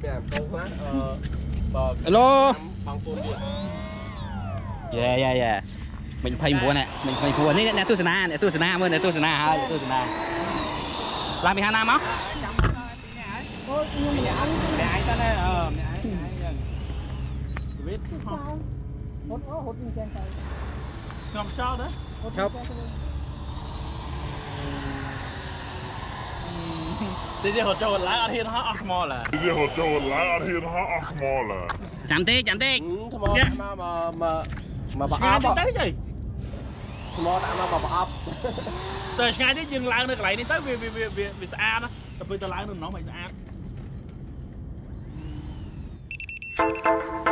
Hello. Yeah. Mình phải mua nè, mình phải mua nè tu sana mới nè tu sana. Làm 12 năm á? Mẹ anh ta đây mẹ anh. Biết không? Hốt trên tay. Xong sao đó? Chụp. Thế giờ hột cho lái ăn hiên hot small là. Chạm tê. Mà bà ấp tới gì? Small đã mà bà ấp. Tới ngay đấy dừng lại cái này đi tới vì xa đó. Tập bây giờ lái nó mày xa.